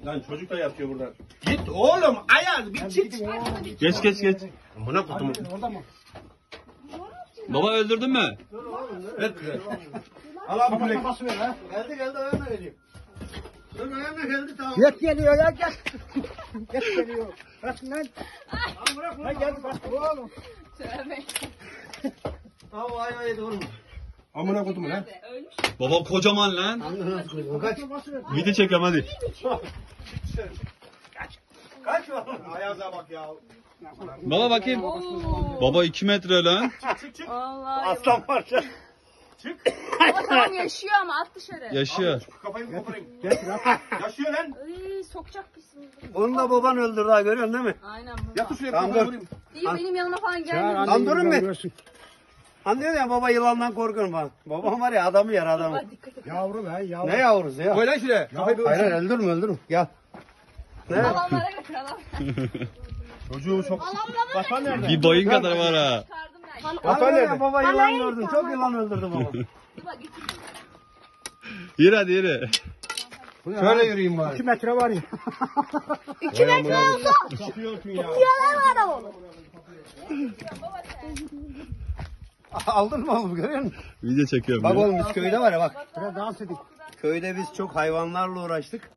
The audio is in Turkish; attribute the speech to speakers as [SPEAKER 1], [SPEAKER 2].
[SPEAKER 1] Lan çocuk da yatıyor burada. Git oğlum Ayaz bir git.
[SPEAKER 2] Geç.
[SPEAKER 1] Buna kutumu.
[SPEAKER 2] Baba öldürdün mü?
[SPEAKER 1] Ver kürek. Al abi kürek.
[SPEAKER 3] Geldi ayağına vereyim.
[SPEAKER 1] Dur ayağına geldi tamam.
[SPEAKER 3] Yet geliyor ya gel. Yet geliyor. Kaçın lan. Lan geldi kaçtı oğlum.
[SPEAKER 4] Tövbe.
[SPEAKER 3] Tamam ayağı yedi oğlum.
[SPEAKER 1] Amına kutumu lan.
[SPEAKER 4] Ölmüş.
[SPEAKER 2] Baba kocaman lan.
[SPEAKER 3] Kaç.
[SPEAKER 2] Video çekiyorum hadi.
[SPEAKER 1] Kaç var? Ayaz'a bak ya.
[SPEAKER 2] Baba bakayım.
[SPEAKER 4] Oo.
[SPEAKER 2] Baba 2 metre lan.
[SPEAKER 4] Vallahi.
[SPEAKER 1] Aslan parça. Çık.
[SPEAKER 4] Ama tamam yaşıyor ama at dışarı.
[SPEAKER 2] Yaşıyor.
[SPEAKER 1] Kafayı mı koparayım?
[SPEAKER 3] Getir lan.
[SPEAKER 1] Yaşıyor lan.
[SPEAKER 4] Ay sokacak pisini.
[SPEAKER 3] Onu da baban öldürdü ha görüyorsun değil mi?
[SPEAKER 4] Aynen
[SPEAKER 1] Yat
[SPEAKER 4] baba.
[SPEAKER 1] şuraya
[SPEAKER 3] Tamam,
[SPEAKER 1] kafayı
[SPEAKER 3] dur.
[SPEAKER 1] vurayım.
[SPEAKER 4] İyi benim yanıma falan gelmedi.
[SPEAKER 3] Lan durun bir. Hani diyor ya baba yılandan korkuyorum ben. Babam var ya adamı yer adamı.
[SPEAKER 4] Bak dikkat et.
[SPEAKER 3] Yavru be yavru. Ne yavrusu ya?
[SPEAKER 1] Koy lan şuraya. Kafayı bir
[SPEAKER 3] Hayır öldürme. Gel. Ne?
[SPEAKER 4] Babamlara götür adam.
[SPEAKER 1] Çocuğu çok... Kafa nerede?
[SPEAKER 2] Bir boyun kadar var ha.
[SPEAKER 4] Çıkardım ben.
[SPEAKER 3] Kafa nerede? Baba yılan gördüm. Çok yılan öldürdü baba.
[SPEAKER 4] Dur bak getir.
[SPEAKER 2] Yürü hadi yürü.
[SPEAKER 1] Şöyle yürüyeyim bari.
[SPEAKER 3] 2 metre var ya.
[SPEAKER 5] 2 metre olsa
[SPEAKER 1] Yapıyorsun ya.
[SPEAKER 5] yalan adam olur.
[SPEAKER 3] Aldın mı oğlum görüyor musun?
[SPEAKER 2] Video çekiyorum.
[SPEAKER 3] Bak
[SPEAKER 2] ya.
[SPEAKER 3] oğlum biz köyde var ya bak. Biraz dans edik. Köyde biz çok hayvanlarla uğraştık.